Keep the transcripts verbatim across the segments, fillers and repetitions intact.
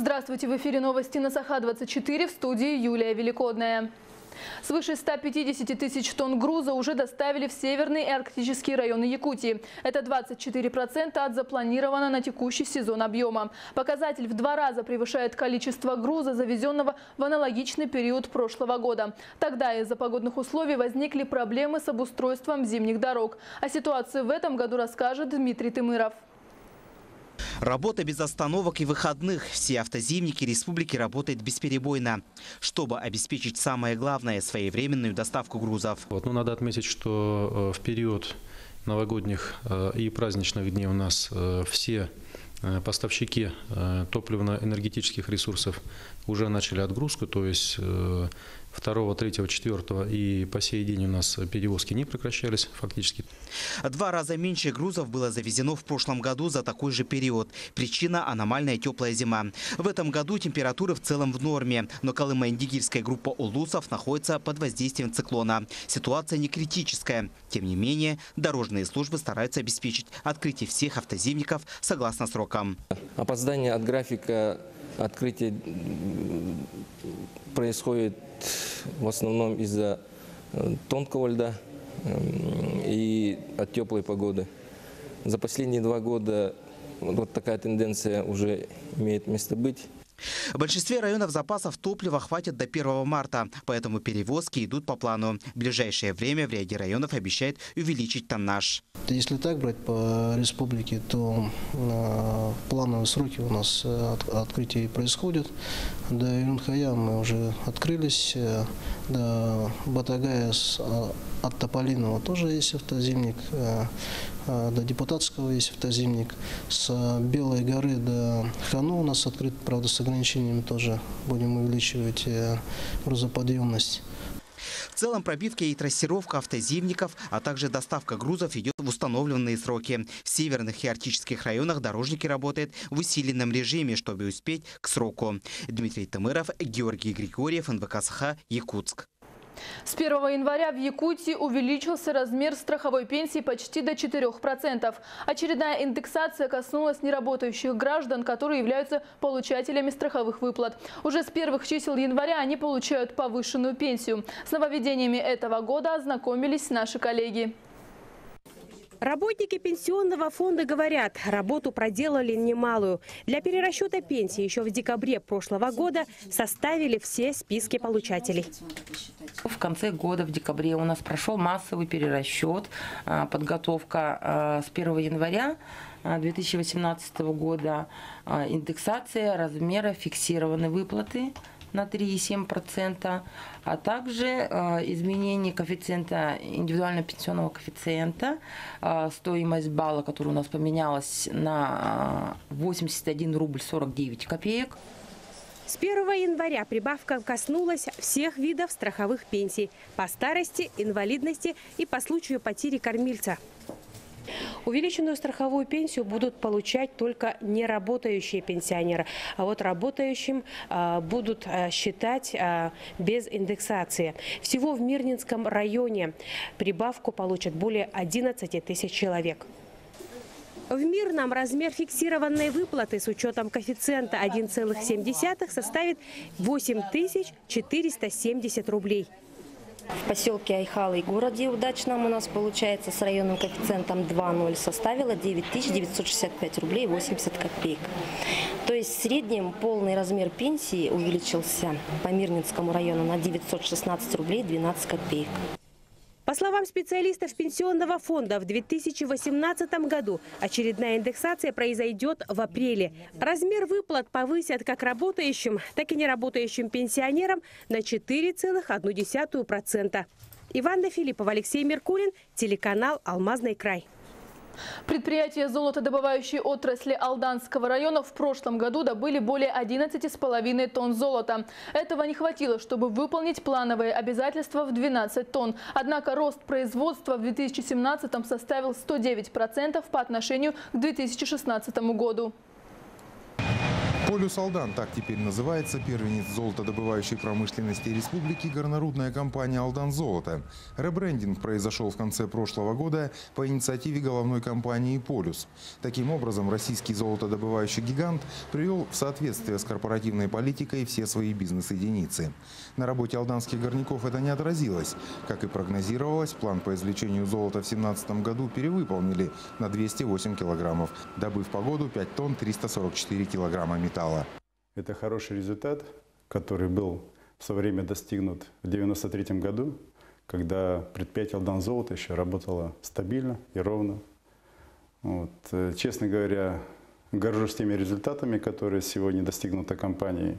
Здравствуйте! В эфире новости на Саха двадцать четыре, в студии Юлия Великодная. Свыше ста пятидесяти тысяч тонн груза уже доставили в северные и арктические районы Якутии. Это двадцать четыре процента от запланированного на текущий сезон объема. Показатель в два раза превышает количество груза, завезенного в аналогичный период прошлого года. Тогда из-за погодных условий возникли проблемы с обустройством зимних дорог. О ситуации в этом году расскажет Дмитрий Тымыров. Работа без остановок и выходных. Все автозимники республики работают бесперебойно, чтобы обеспечить самое главное – своевременную доставку грузов. Вот, ну, надо отметить, что в период новогодних и праздничных дней у нас все поставщики топливно-энергетических ресурсов уже начали отгрузку, то есть второго, третьего, четвёртого и по сей день у нас перевозки не прекращались фактически. Два раза меньше грузов было завезено в прошлом году за такой же период. Причина – аномальная теплая зима. В этом году температуры в целом в норме, но Колымо-Индигирская группа улусов находится под воздействием циклона. Ситуация не критическая. Тем не менее, дорожные службы стараются обеспечить открытие всех автозимников согласно срокам. Опоздание от графика открытия происходит в основном из-за тонкого льда и от теплой погоды. За последние два года вот такая тенденция уже имеет место быть. В большинстве районов запасов топлива хватит до первого марта, поэтому перевозки идут по плану. В ближайшее время в ряде районов обещают увеличить тоннаж. Если так брать по республике, то э, плановые сроки у нас от, открытие происходит. До Юнхая мы уже открылись, э, до Батагая с, э, от Тополиного тоже есть автозимник, э, э, до Депутатского есть автозимник. С Белой горы до Хану у нас открыт, правда, с ограничениями тоже будем увеличивать э, грузоподъемность. В целом пробивка и трассировка автозимников, а также доставка грузов идет в установленные сроки. В северных и арктических районах дорожники работают в усиленном режиме, чтобы успеть к сроку. Дмитрий Тымыров, Георгий Григорьев, эн вэ ка Саха, Якутск. С первого января в Якутии увеличился размер страховой пенсии почти до четырёх процентов. Очередная индексация коснулась неработающих граждан, которые являются получателями страховых выплат. Уже с первых чисел января они получают повышенную пенсию. С нововведениями этого года ознакомились наши коллеги. Работники пенсионного фонда говорят, работу проделали немалую. Для перерасчета пенсии еще в декабре прошлого года составили все списки получателей. В конце года, в декабре, у нас прошел массовый перерасчет, подготовка с первого января две тысячи восемнадцатого года, индексация размера фиксированной выплаты на три и семь десятых процента, а также э, изменение коэффициента, индивидуального пенсионного коэффициента, э, стоимость балла, которая у нас поменялась на восемьдесят один рубль сорок девять копеек. С первого января прибавка коснулась всех видов страховых пенсий по старости, инвалидности и по случаю потери кормильца. Увеличенную страховую пенсию будут получать только неработающие пенсионеры, а вот работающим а, будут а, считать а, без индексации. Всего в Мирнинском районе прибавку получат более одиннадцати тысяч человек. В Мирном размер фиксированной выплаты с учетом коэффициента один целых семь десятых составит восемь тысяч четыреста семьдесят рублей. В поселке Айхалы и городе Удачном у нас получается с районным коэффициентом два ноль составило девять тысяч девятьсот шестьдесят пять рублей восемьдесят копеек. То есть в среднем полный размер пенсии увеличился по Мирнинскому району на девятьсот шестнадцать рублей двенадцать копеек. По словам специалистов пенсионного фонда, в две тысячи восемнадцатом году очередная индексация произойдет в апреле. Размер выплат повысят как работающим, так и неработающим пенсионерам на четыре целых одну десятую процента. Иванна Филиппова, Алексей Меркулин, телеканал «Алмазный край». Предприятия золотодобывающей отрасли Алданского района в прошлом году добыли более одиннадцати с половиной тонн золота. Этого не хватило, чтобы выполнить плановые обязательства в двенадцать тонн. Однако рост производства в две тысячи семнадцатом составил сто девять процентов по отношению к две тысячи шестнадцатому году. Полюс Алдан, так теперь называется первенец золотодобывающей промышленности республики горнорудная компания «Алдан Золото». Ребрендинг произошел в конце прошлого года по инициативе головной компании «Полюс». Таким образом, российский золотодобывающий гигант привел в соответствие с корпоративной политикой все свои бизнес-единицы. На работе алданских горняков это не отразилось. Как и прогнозировалось, план по извлечению золота в две тысячи семнадцатом году перевыполнили на двести восемь килограммов, добыв по году пять тонн триста сорок четыре килограмма металла. Это хороший результат, который был в свое время достигнут в девяносто третьем году, когда предприятие «Алдан Золото» еще работало стабильно и ровно. Вот. Честно говоря, горжусь теми результатами, которые сегодня достигнуты компанией.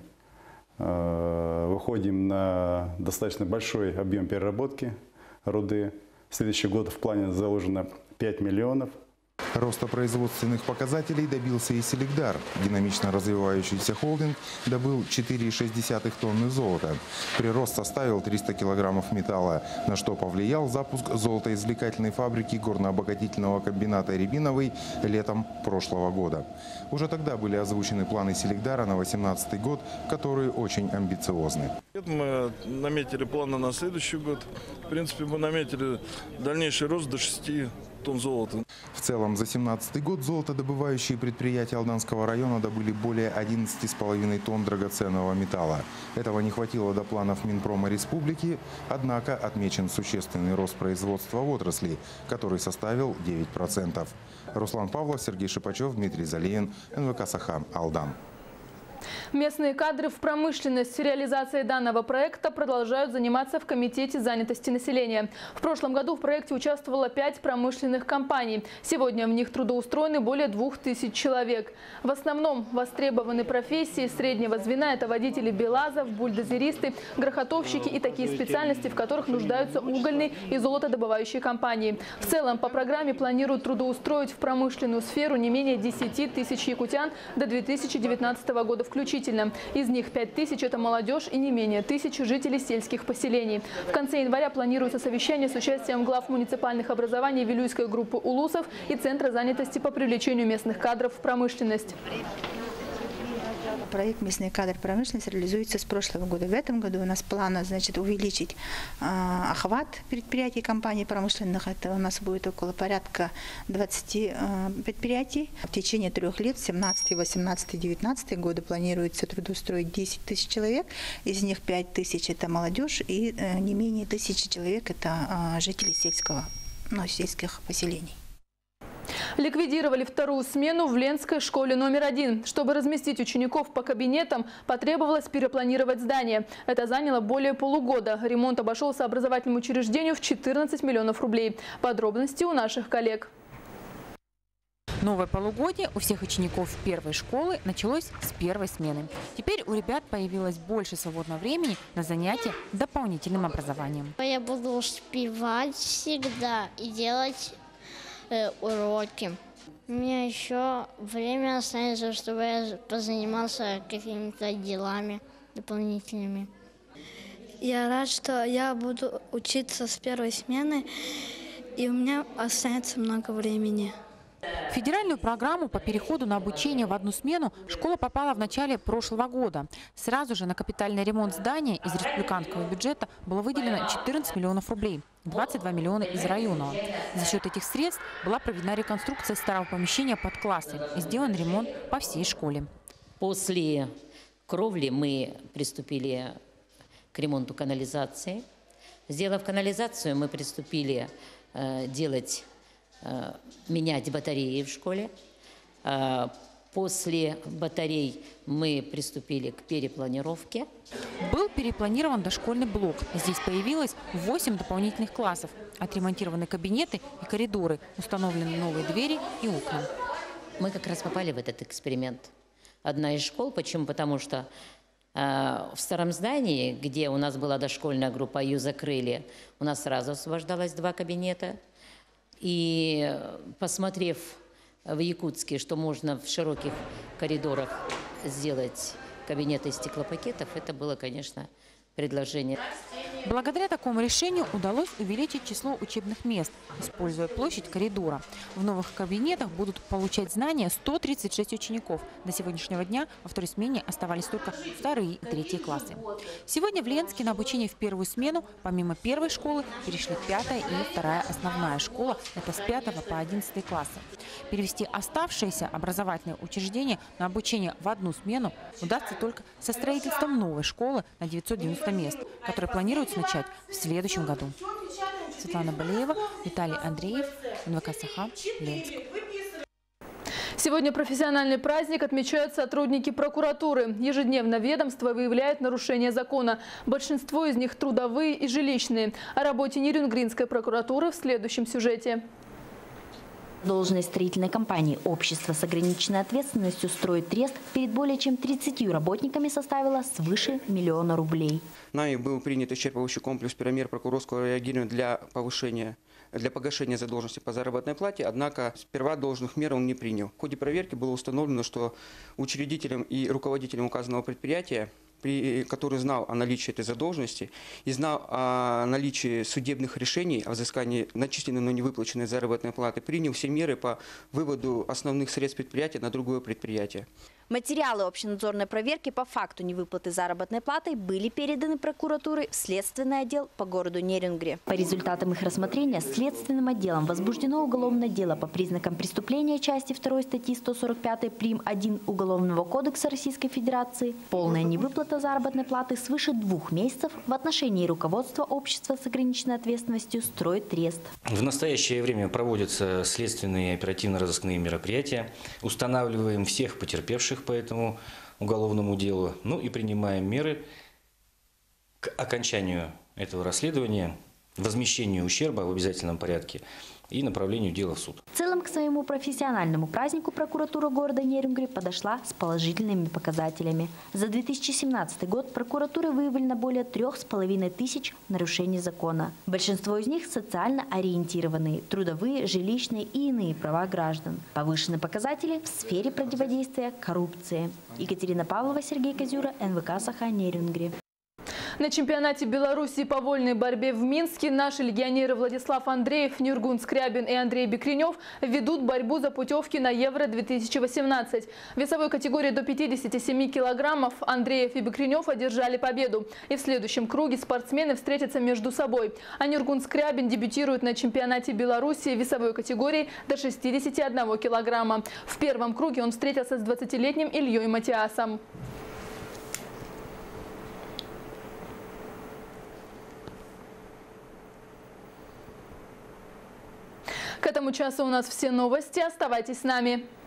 Выходим на достаточно большой объем переработки руды. В следующий год в плане заложено пять миллионов. Роста производственных показателей добился и Селигдар. Динамично развивающийся холдинг добыл четыре и шесть десятых тонны золота. Прирост составил триста килограммов металла, на что повлиял запуск золотоизвлекательной фабрики горнообогатительного комбината «Рябиновый» летом прошлого года. Уже тогда были озвучены планы Селигдара на две тысячи восемнадцатый год, которые очень амбициозны. Мы наметили планы на следующий год. В принципе, мы наметили дальнейший рост до шести тонн золота. В целом, за две тысячи семнадцатый год золотодобывающие предприятия Алданского района добыли более одиннадцати с половиной тонн драгоценного металла. Этого не хватило до планов Минпрома республики, однако отмечен существенный рост производства в отрасли, который составил девять процентов. Руслан Павлов, Сергей Шипачев, Дмитрий Залеин, эн вэ ка «Саха», Алдан. Местные кадры в промышленности реализацией данного проекта продолжают заниматься в Комитете занятости населения. В прошлом году в проекте участвовало пять промышленных компаний. Сегодня в них трудоустроены более двух тысяч человек. В основном востребованы профессии среднего звена – это водители БелАЗов, бульдозеристы, грохотовщики и такие специальности, в которых нуждаются угольные и золотодобывающие компании. В целом по программе планируют трудоустроить в промышленную сферу не менее десяти тысяч якутян до две тысячи девятнадцатого года включительно. Из них пять тысяч – это молодежь и не менее тысячи жителей сельских поселений. В конце января планируется совещание с участием глав муниципальных образований Вилюйской группы «Улусов» и Центра занятости по привлечению местных кадров в промышленность. Проект «Местный кадр промышленности» реализуется с прошлого года. В этом году у нас план, значит, увеличить э, охват предприятий, компаний промышленных. Это у нас будет около порядка двадцати э, предприятий. В течение трех лет, семнадцатый, восемнадцатый, девятнадцатый годы, планируется трудоустроить десять тысяч человек. Из них пять тысяч – это молодежь, и э, не менее тысячи человек – это э, жители сельского, ну, сельских поселений. Ликвидировали вторую смену в Ленской школе номер один. Чтобы разместить учеников по кабинетам, потребовалось перепланировать здание. Это заняло более полугода. Ремонт обошелся образовательному учреждению в четырнадцать миллионов рублей. Подробности у наших коллег. Новое полугодие у всех учеников первой школы началось с первой смены. Теперь у ребят появилось больше свободного времени на занятия дополнительным образованием. Я буду успевать всегда и делать э, уроки. У меня еще время останется, чтобы я позанимался какими-то делами дополнительными. Я рад, что я буду учиться с первой смены, и у меня останется много времени. В федеральную программу по переходу на обучение в одну смену школа попала в начале прошлого года. Сразу же на капитальный ремонт здания из республиканского бюджета было выделено четырнадцать миллионов рублей, двадцать два миллиона из районного. За счет этих средств была проведена реконструкция старого помещения под классы и сделан ремонт по всей школе. После кровли мы приступили к ремонту канализации. Сделав канализацию, мы приступили э, делать менять батареи в школе. После батарей мы приступили к перепланировке. Был перепланирован дошкольный блок. Здесь появилось восемь дополнительных классов, отремонтированы кабинеты и коридоры, установлены новые двери и окна. Мы как раз попали в этот эксперимент. Одна из школ. Почему? Потому что э, в старом здании, где у нас была дошкольная группа, ее закрыли, у нас сразу освобождалось два кабинета. И посмотрев в Якутске, что можно в широких коридорах сделать кабинеты из стеклопакетов, это было, конечно, предложение. Благодаря такому решению удалось увеличить число учебных мест, используя площадь коридора. В новых кабинетах будут получать знания сто тридцать шесть учеников. До сегодняшнего дня во второй смене оставались только вторые и третьи классы. Сегодня в Ленске на обучение в первую смену, помимо первой школы, перешли пятая и вторая основная школа. Это с пятого по одиннадцатый классы. Перевести оставшиеся образовательные учреждения на обучение в одну смену удастся только со строительством новой школы на девятьсот девяносто мест, которая планируется начать в следующем году. Светлана Балеева, Виталий Андреев, эн вэ ка Саха, Ленск. Сегодня профессиональный праздник отмечают сотрудники прокуратуры. Ежедневно ведомство выявляет нарушения закона. Большинство из них трудовые и жилищные. О работе Нерюнгринской прокуратуры в следующем сюжете. Должность строительной компании «Общество с ограниченной ответственностью «Стройтрест» перед более чем тридцатью работниками составила свыше миллиона рублей. Нами был принят исчерпывающий комплекс мер прокурорского реагирования для повышения, для погашения задолженности по заработной плате, однако сперва должных мер он не принял. В ходе проверки было установлено, что учредителем и руководителем указанного предприятия, при, который знал о наличии этой задолженности и знал о наличии судебных решений о взыскании начисленной, но не выплаченной заработной платы, принял все меры по выводу основных средств предприятия на другое предприятие. Материалы общенадзорной проверки по факту невыплаты заработной платы были переданы прокуратурой в следственный отдел по городу Нерюнгри. По результатам их рассмотрения следственным отделом возбуждено уголовное дело по признакам преступления части второй статьи сто сорок пять прим. один Уголовного кодекса Российской Федерации. Полная невыплата заработной платы свыше двух месяцев в отношении руководства общества с ограниченной ответственностью «Стройтрест». В настоящее время проводятся следственные и оперативно-розыскные мероприятия. Устанавливаем всех потерпевших по этому уголовному делу, ну и принимаем меры к окончанию этого расследования, возмещению ущерба в обязательном порядке и направлению дела в суд. В целом к своему профессиональному празднику прокуратура города Нерюнгри подошла с положительными показателями. За две тысячи семнадцатый год прокуратурой выявлено более трех с половиной тысяч нарушений закона. Большинство из них социально ориентированные, трудовые, жилищные и иные права граждан. Повышены показатели в сфере противодействия коррупции. Екатерина Павлова, Сергей Козюра, эн вэ ка Саха, Нерюнгри. На чемпионате Беларуси по вольной борьбе в Минске наши легионеры Владислав Андреев, Нюргун Скрябин и Андрей Бекренев ведут борьбу за путевки на Евро две тысячи восемнадцать. В весовой категории до пятидесяти семи килограммов Андреев и Бекренев одержали победу. И в следующем круге спортсмены встретятся между собой. А Нюргун Скрябин дебютирует на чемпионате Беларуси в весовой категории до шестидесяти одного килограмма. В первом круге он встретился с двадцатилетним Ильей Матиасом. К этому часу у нас все новости. Оставайтесь с нами.